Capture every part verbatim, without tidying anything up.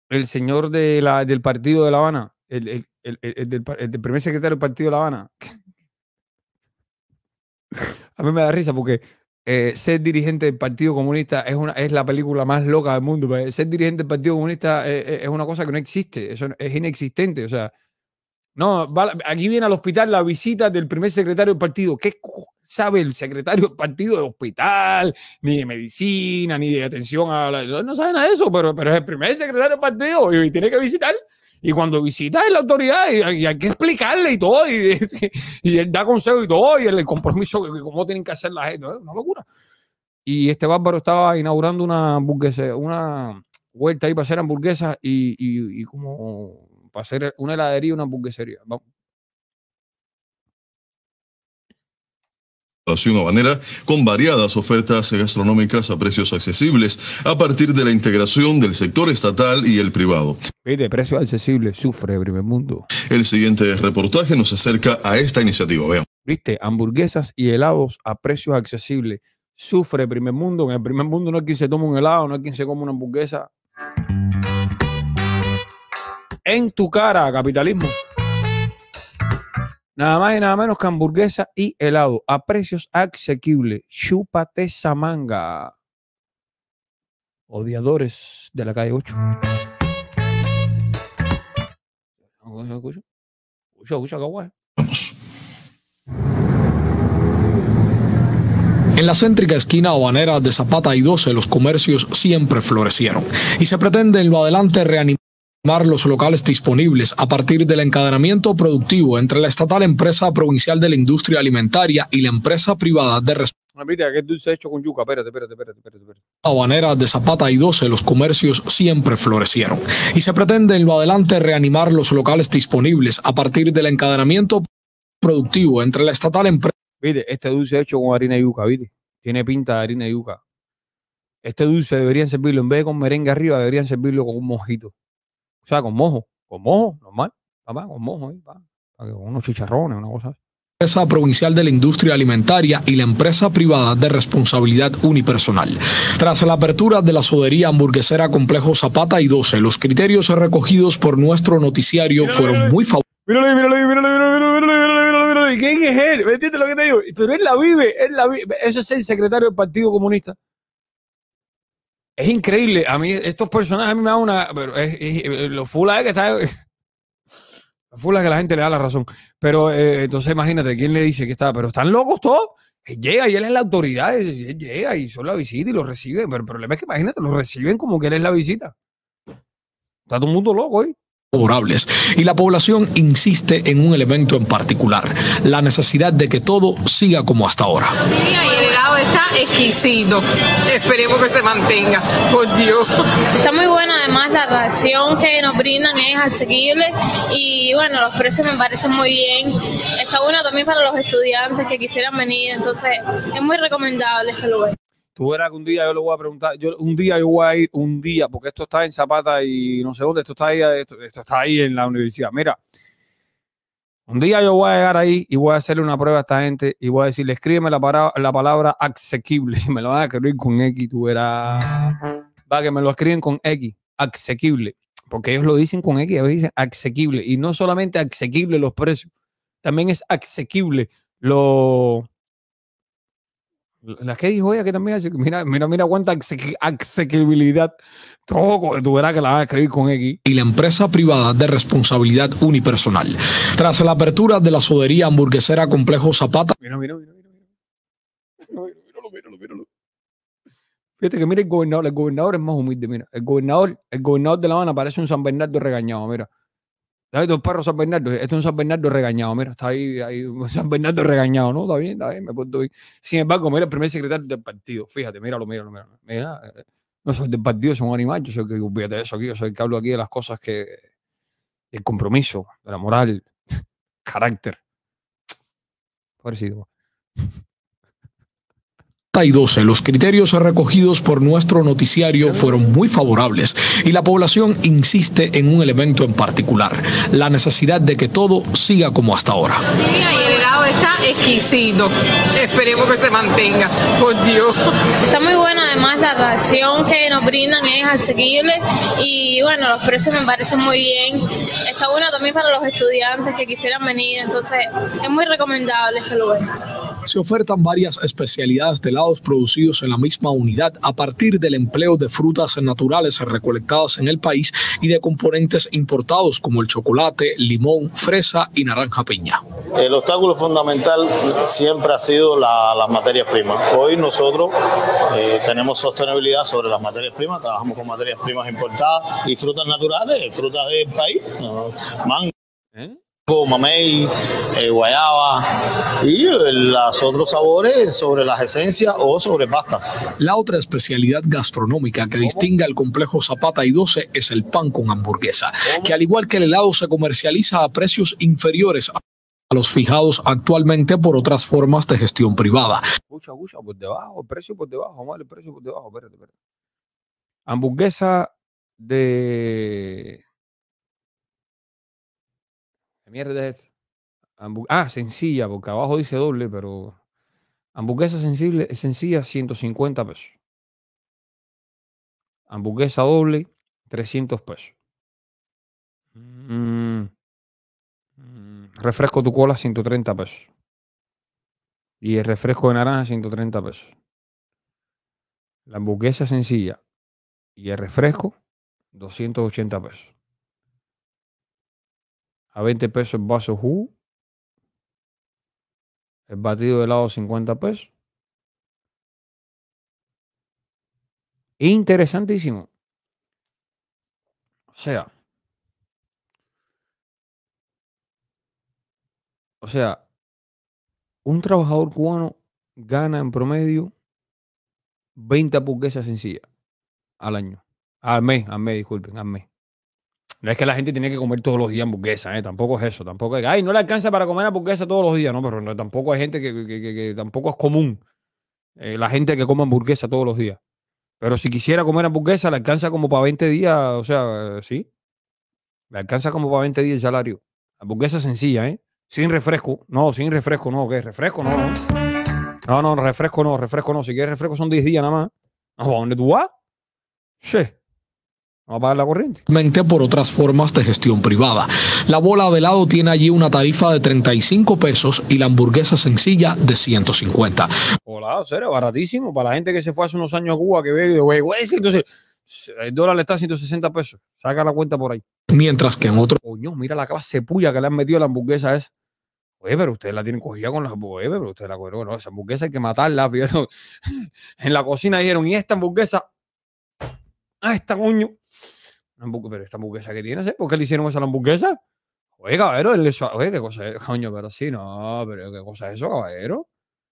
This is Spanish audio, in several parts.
el señor de la, del partido de La Habana, el, el, el, el, el, del, el del primer secretario del partido de La Habana. A mí me da risa porque eh, ser dirigente del Partido Comunista es, una, es la película más loca del mundo. Ser dirigente del Partido Comunista es, es una cosa que no existe, eso es inexistente. O sea, no, va, aquí viene al hospital la visita del primer secretario del partido. ¿Qué sabe el secretario del partido de hospital, ni de medicina, ni de atención a la... No sabe nada de eso, pero, pero es el primer secretario del partido y tiene que visitar. Y cuando visita es la autoridad y, y hay que explicarle y todo, y, y, y él da consejo y todo, y el, el compromiso, que cómo tienen que hacer la gente, ¿no? Una locura. Y este bárbaro estaba inaugurando una hamburguesa, una vuelta ahí para hacer hamburguesas y, y, y como para hacer una heladería y una hamburguesería. Vamos. Habanera con variadas ofertas gastronómicas a precios accesibles a partir de la integración del sector estatal y el privado. De precios accesibles, sufre Primer Mundo. El siguiente reportaje nos acerca a esta iniciativa. Veamos. Viste, hamburguesas y helados a precios accesibles. Sufre Primer Mundo. En el Primer Mundo no es quien se toma un helado, no es quien se come una hamburguesa. En tu cara, capitalismo. Nada más y nada menos que hamburguesa y helado a precios asequibles. Chúpate esa manga. Odiadores de la calle ocho. Escucha, escucha, escucha, guay. Vamos. En la céntrica esquina habanera de Zapata y doce, los comercios siempre florecieron y se pretende en lo adelante reanimar los locales disponibles a partir del encadenamiento productivo entre la estatal empresa provincial de la industria alimentaria y la empresa privada de responsabilidad. ¿Qué dulce hecho con yuca? Espérate, espérate, espérate, espérate, espérate. Habanera de Zapata y doce, los comercios siempre florecieron y se pretende en lo adelante reanimar los locales disponibles a partir del encadenamiento productivo entre la estatal empresa. Viste, este dulce hecho con harina de yuca, viste, tiene pinta de harina de yuca. Este dulce deberían servirlo, en vez de con merengue arriba, deberían servirlo con un mojito. O sea, con mojo, con mojo, normal, papá, con mojo, ¿eh? Papá, con unos chicharrones, una cosa así. La empresa provincial de la industria alimentaria y la empresa privada de responsabilidad unipersonal. Tras la apertura de la sodería hamburguesera Complejo Zapata y doce, los criterios recogidos por nuestro noticiario míralo, fueron míralo, muy favorables. Míralo, míralo, míralo, míralo, míralo, míralo, míralo. ¿Y quién es él? ¿Me entiendes lo que te digo? Pero él la vive, él la vive. Ese es el secretario del Partido Comunista. Es increíble. A mí, estos personajes a mí me dan una... Pero es, es, los fulas es que está... Los fulas que la gente le da la razón. Pero eh, entonces imagínate, ¿quién le dice que está? Pero están locos todos. Él llega y él es la autoridad. Él, él llega y solo la visita y lo recibe. Pero el problema es que imagínate, lo reciben como que él es la visita. Está todo el mundo loco hoy. Favorables. Y la población insiste en un elemento en particular, la necesidad de que todo siga como hasta ahora. Sí, el helado está exquisito. Esperemos que se mantenga, por Dios. Está muy bueno, además la ración que nos brindan es asequible y bueno, los precios me parecen muy bien. Está bueno también para los estudiantes que quisieran venir, entonces es muy recomendable este lugar. Tú verás que un día yo le voy a preguntar, yo, un día yo voy a ir, un día, porque esto está en Zapata y no sé dónde, esto está ahí, esto, esto está ahí en la universidad. Mira, un día yo voy a llegar ahí y voy a hacerle una prueba a esta gente y voy a decirle, escríbeme la, para, la palabra asequible y me lo van a escribir con X, tú verás. Va, que me lo escriben con X, asequible, porque ellos lo dicen con X, ellos dicen asequible y no solamente asequible los precios, también es asequible lo... La que dijo ella que también hace, mira, mira, mira cuánta asequibilidad. Todo, tú verás que la vas a escribir con X. Y la empresa privada de responsabilidad unipersonal. Tras la apertura de la sodería hamburguesera Complejo Zapata. Mira, mira, mira, mira. Míralo, míralo, míralo, míralo. Fíjate que mira el gobernador, el gobernador es más humilde, mira. El gobernador, el gobernador de La Habana parece un San Bernardo regañado, mira. ¿Sabes? Dos perros San Bernardo. Este es un San Bernardo regañado. Mira, está ahí, ahí un San Bernardo regañado. No, está bien, está bien, me porto bien. Sin embargo, mira el primer secretario del partido. Fíjate, míralo, míralo, míralo. Mira, no soy del partido, soy un animal. Yo soy el que, olvídate de eso aquí. Yo soy el que hablo aquí de las cosas que... El compromiso, de la moral, carácter. Parecido. Y doce, los criterios recogidos por nuestro noticiario fueron muy favorables y la población insiste en un elemento en particular, la necesidad de que todo siga como hasta ahora. Sí, el helado está exquisito. Esperemos que se mantenga. Por Dios. Está muy bueno, además la ración que nos brindan es asequible y bueno, los precios me parecen muy bien. Está bueno también para los estudiantes que quisieran venir, entonces es muy recomendable este lugar. Se ofertan varias especialidades de helados producidos en la misma unidad a partir del empleo de frutas naturales recolectadas en el país y de componentes importados como el chocolate, limón, fresa y naranja piña. El obstáculo fundamental siempre ha sido la, las materias primas. Hoy nosotros eh, tenemos sostenibilidad sobre las materias primas, trabajamos con materias primas importadas y frutas naturales, frutas del país, ¿no? Mango, ¿Eh? mamey, eh, guayaba y los otros sabores sobre las esencias o sobre pastas. La otra especialidad gastronómica que distingue al complejo Zapata y doce es el pan con hamburguesa, que al igual que el helado se comercializa a precios inferiores a los fijados actualmente por otras formas de gestión privada. Escucha, escucha, por debajo, el precio por debajo, vamos a ver el precio por debajo, espérate, espérate. Hamburguesa de... ¿Qué mierda es esto? Hamburg... Ah, sencilla, porque abajo dice doble, pero... Hamburguesa sensible, sencilla, ciento cincuenta pesos. Hamburguesa doble, trescientos pesos. Mm. Refresco tu cola, ciento treinta pesos. Y el refresco de naranja, ciento treinta pesos. La hamburguesa sencilla y el refresco, doscientos ochenta pesos. A veinte pesos el vaso jugo. El batido de helado, cincuenta pesos. Interesantísimo. O sea, o sea, un trabajador cubano gana en promedio veinte hamburguesas sencillas al año. Al mes, al mes, disculpen, al mes. No es que la gente tiene que comer todos los días hamburguesas, ¿eh? Tampoco es eso. Tampoco es que, ay, no le alcanza para comer hamburguesa todos los días. No, pero no, tampoco hay gente que, que, que, que tampoco es común eh, la gente que come hamburguesa todos los días. Pero si quisiera comer hamburguesa, le alcanza como para veinte días, o sea, sí. Le alcanza como para veinte días el salario. Hamburguesa sencilla, ¿eh? Sin refresco. No, sin refresco, no. ¿Qué? ¿Refresco? No, no. No, no, refresco no, refresco no. Si quieres refresco son diez días nada más. ¿A dónde tú vas? Sí. Vamos a pagar la corriente. Por otras formas de gestión privada. La bola de helado tiene allí una tarifa de treinta y cinco pesos y la hamburguesa sencilla de ciento cincuenta. Hola, serio, baratísimo. Para la gente que se fue hace unos años a Cuba, que ve, güey, güey, entonces el dólar le está a ciento sesenta pesos. Saca la cuenta por ahí. Mientras que en otro... Coño, mira la clase puya que le han metido a la hamburguesa esa. Oye, pero ustedes la tienen cogida con las hamburguesas, pero ustedes la cogieron. Bueno, esa hamburguesa hay que matarla. Fíjate. En la cocina dijeron, ¿y esta hamburguesa? Ah, esta coño. Pero esta hamburguesa que tiene, ¿por qué le hicieron eso a la hamburguesa? Oye, caballero, él eso, oye, qué cosa es, coño, pero sí, no, pero qué cosa es eso, caballero.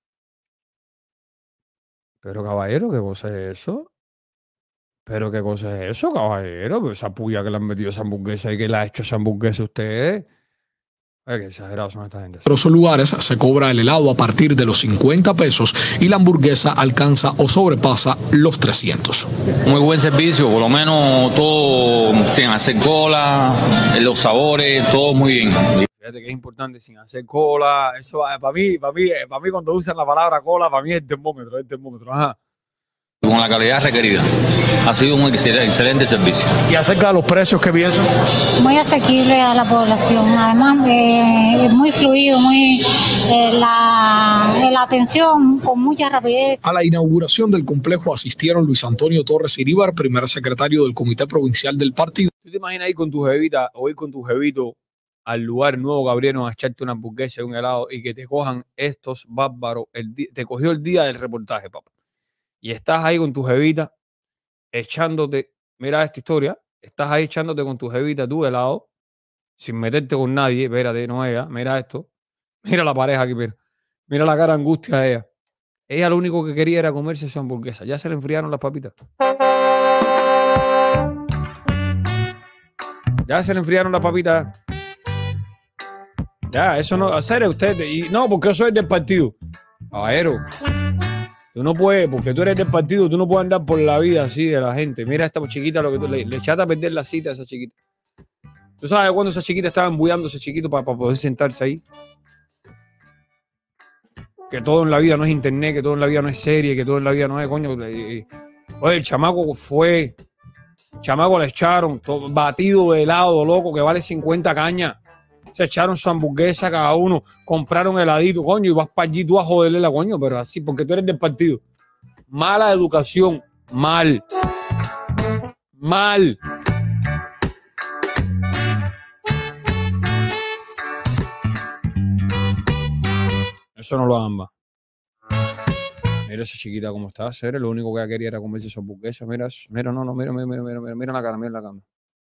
Pero, caballero, ¿qué cosa es eso? Pero, ¿qué cosa es eso, caballero? Pero esa puya que le han metido a esa hamburguesa y que le ha hecho esa hamburguesa a ustedes. Oye, qué exagerados son esta gente. En otros lugares se cobra el helado a partir de los cincuenta pesos y la hamburguesa alcanza o sobrepasa los trescientos. Muy buen servicio, por lo menos todo sin hacer cola, los sabores, todo muy bien. Fíjate que es importante, sin hacer cola. Eso para mí, para mí, para mí cuando usan la palabra cola, para mí es el termómetro, es el termómetro. Ajá. Con la calidad requerida. Ha sido un excelente servicio. ¿Y acerca de los precios qué piensan? Muy asequible a la población. Además, eh, es muy fluido, muy eh, la, la atención con mucha rapidez. A la inauguración del complejo asistieron Luis Antonio Torres Iríbar, primer secretario del Comité Provincial del Partido. ¿Tú te imaginas ir con tu jevita o ir con tu jevito al lugar nuevo que abrieron a echarte una hamburguesa y un helado y que te cojan estos bárbaros? El te cogió el día del reportaje, papá. Y estás ahí con tu jevita echándote, mira esta historia, estás ahí echándote con tu jevita tu helado, sin meterte con nadie, espérate, no ella, mira esto, mira la pareja aquí, mira, mira la cara de angustia de ella. Ella lo único que quería era comerse su hamburguesa, ya se le enfriaron las papitas. Ya se le enfriaron las papitas. Ya, eso no, hacer usted, y no, porque yo soy del partido. Caballero. Tú no puedes, porque tú eres del partido, tú no puedes andar por la vida así de la gente. Mira a esta chiquita, lo que tú le, le echaste a perder la cita a esa chiquita. ¿Tú sabes cuándo esa chiquita estaba embullando a ese chiquito para, para poder sentarse ahí? que todo en la vida no es internet, que todo en la vida no es serie, que todo en la vida no es, coño. Oye, el chamaco fue, el chamaco le echaron todo, batido de helado, loco, que vale cincuenta cañas. Se echaron su hamburguesa cada uno, compraron heladito, coño, y vas para allí tú a joderle la coño, pero así, porque tú eres del partido. Mala educación, mal. Mal. Eso no lo hagan más. Mira esa chiquita cómo está, Cere, lo único que ella quería era comerse su hamburguesa. Mira, mira, no, no, mira, mira, mira, mira, mira la cara, mira la cara.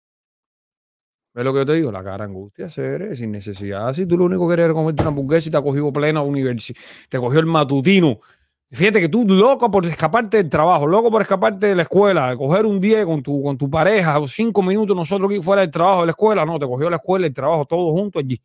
¿Ves lo que yo te digo? La cara angustia, Cere, sin necesidad. Si tú lo único que querías era comerte una hamburguesa y te ha cogido plena universidad, te cogió el matutino. Fíjate que tú loco por escaparte del trabajo, loco por escaparte de la escuela, de coger un día con tu, con tu pareja, o cinco minutos nosotros aquí fuera del trabajo de la escuela, no, te cogió la escuela y el trabajo todos juntos allí.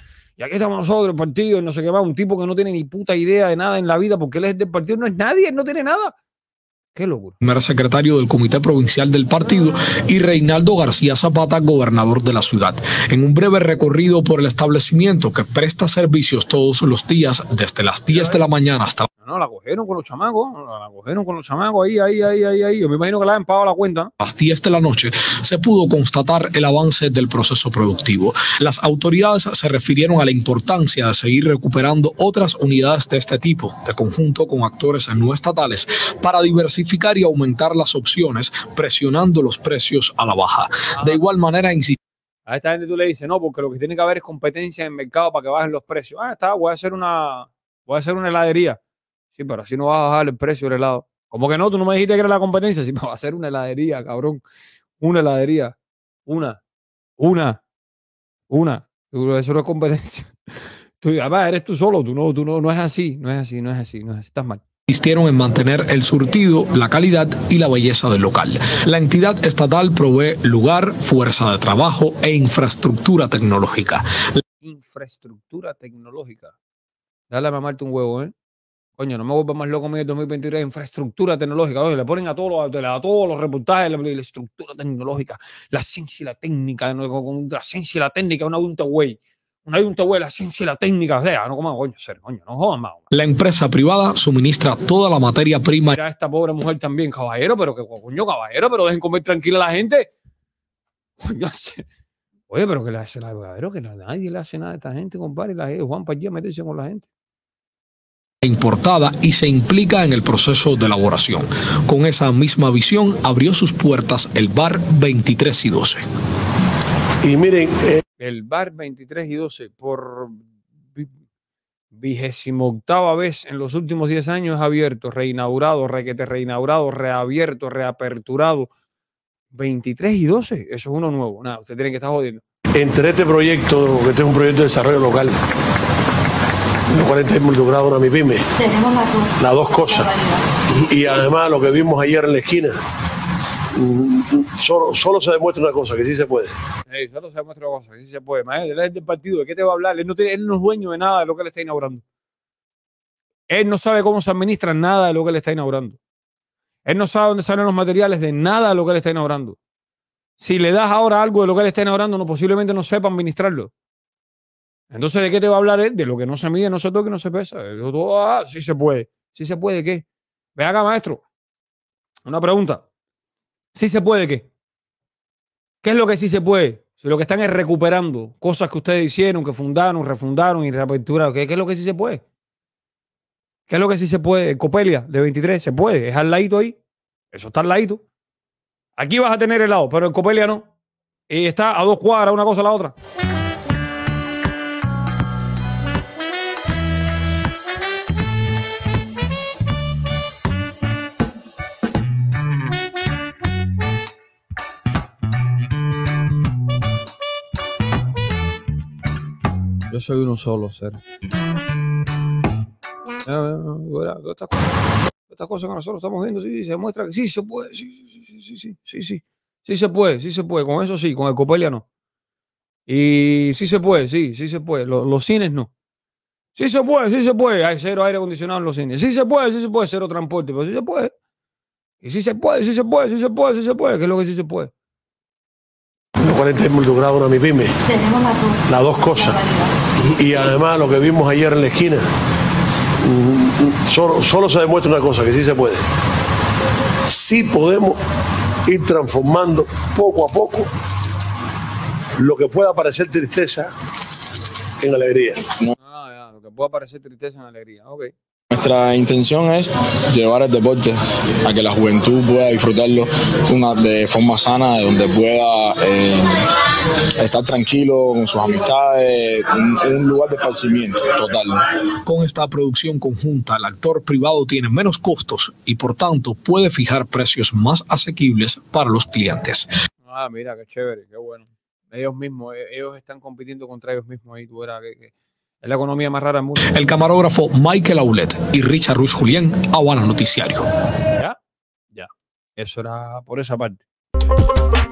Y aquí estamos nosotros, el partido, y no sé qué más, un tipo que no tiene ni puta idea de nada en la vida porque él es del partido, no es nadie, él no tiene nada. Qué locura. Primer secretario del Comité Provincial del partido, y Reinaldo García Zapata, gobernador de la ciudad, en un breve recorrido por el establecimiento que presta servicios todos los días desde las diez de la mañana hasta... No, no, la cogieron con los chamacos, la cogieron con los chamacos ahí, ahí, ahí, ahí, ahí. Yo me imagino que la han pagado la cuenta, ¿no? A las diez de la noche se pudo constatar el avance del proceso productivo. Las autoridades se refirieron a la importancia de seguir recuperando otras unidades de este tipo, de conjunto con actores no estatales, para diversificar y aumentar las opciones, presionando los precios a la baja. De igual manera, insistir. A esta gente tú le dices, no, porque lo que tiene que haber es competencia en el mercado para que bajen los precios. Ah, está, voy a hacer una, voy a hacer una heladería. Sí, pero así no vas a bajar el precio del helado. ¿Cómo que no? Tú no me dijiste que era la competencia. Sí, me va a hacer una heladería, cabrón. Una heladería. Una. Una. Una. Eso no es competencia. Tú, además, eres tú solo. Tú no, tú no, no es así. No es así, no es así, no es así. Estás mal. Insistieron en mantener el surtido, la calidad y la belleza del local. La entidad estatal provee lugar, fuerza de trabajo e infraestructura tecnológica. Infraestructura tecnológica. Dale a mamarte un huevo, ¿eh? Coño, no me vuelva más loco en el dos mil veintitrés. Infraestructura tecnológica. Oye, le ponen a todos los, a todos los reportajes la, la estructura tecnológica, la ciencia y la técnica, ¿no? Con la ciencia y la técnica, una adulta güey. Una adulta güey, la ciencia y la técnica. O sea, no como coño, ser, coño, no jodan más. La empresa privada suministra toda la materia prima. Mira, esta pobre mujer también, caballero, pero que coño, caballero, pero dejen comer tranquila a la gente. Coño, oye, pero que le hace la caballero, que nadie le hace nada a esta gente, compadre. La, Juan para allí a meterse con la gente. Importada y se implica en el proceso de elaboración. Con esa misma visión abrió sus puertas el bar veintitrés y doce. Y miren, eh, el bar veintitrés y doce por vigésimo octava vez en los últimos diez años es abierto, reinaugurado, requete reinaugurado, reabierto, reaperturado. veintitrés y doce, eso es uno nuevo. Nada, usted tiene que estar jodiendo. Entre este proyecto, que este es un proyecto de desarrollo local, en los cuales está involucrado una MIPYME, tenemos las dos, las dos cosas. Y, y además lo que vimos ayer en la esquina, solo, solo se demuestra una cosa, que sí se puede. Hey, solo se demuestra una cosa, que sí se puede. Maestro, él es del partido, ¿de qué te va a hablar? Él no, tiene, él no es dueño de nada de lo que él está inaugurando. Él no sabe cómo se administra nada de lo que él está inaugurando. Él no sabe dónde salen los materiales de nada de lo que él está inaugurando. Si le das ahora algo de lo que él está inaugurando, no, posiblemente no sepa administrarlo. Entonces, ¿de qué te va a hablar él? De lo que no se mide, no se toca y no se pesa. Todo, ah, sí se puede. ¿Sí se puede qué? Ve acá, maestro. Una pregunta. ¿Sí se puede qué? ¿Qué es lo que sí se puede? Si lo que están es recuperando cosas que ustedes hicieron, que fundaron, refundaron y reaperturaron. ¿Qué, ¿Qué es lo que sí se puede? ¿Qué es lo que sí se puede? Copelia de veintitrés, se puede. Es al ladito ahí. Eso está al ladito. Aquí vas a tener helado, pero en Copelia no. Y está a dos cuadras una cosa a la otra. Yo soy uno solo, ser. Estas cosas, estas cosas que nosotros estamos viendo, sí, se demuestra que sí se puede, sí, sí, sí, sí, sí, sí, sí, sí se puede, sí se puede, con eso sí, con el Copelia no. Y sí se puede, sí, sí se puede, los, los cines no. Sí se puede, sí se puede, hay cero aire acondicionado en los cines. Sí se puede, sí se puede, cero transporte, pero sí se puede. Y sí se puede, sí se puede, sí se puede, sí se puede, ¿qué es lo que sí se puede? En los cuales está involucrado una MIPYME, tenemos las dos, las dos cosas. Y, y además lo que vimos ayer en la esquina, solo, solo se demuestra una cosa, que sí se puede. Sí podemos ir transformando poco a poco lo que pueda parecer tristeza en alegría. Ah, ya, lo que pueda parecer tristeza en alegría. Ok. Nuestra intención es llevar el deporte a que la juventud pueda disfrutarlo una, de forma sana, donde pueda eh, estar tranquilo con sus amistades, un, un lugar de esparcimiento total. Con esta producción conjunta, el actor privado tiene menos costos y por tanto puede fijar precios más asequibles para los clientes. Ah, mira, qué chévere, qué bueno. Ellos mismos, ellos están compitiendo contra ellos mismos ahí, tú verás que, que es la economía más rara del mundo. El camarógrafo Michael Aulet y Richard Ruiz Julián, Habana Noticiario. Ya, ya. Eso era por esa parte.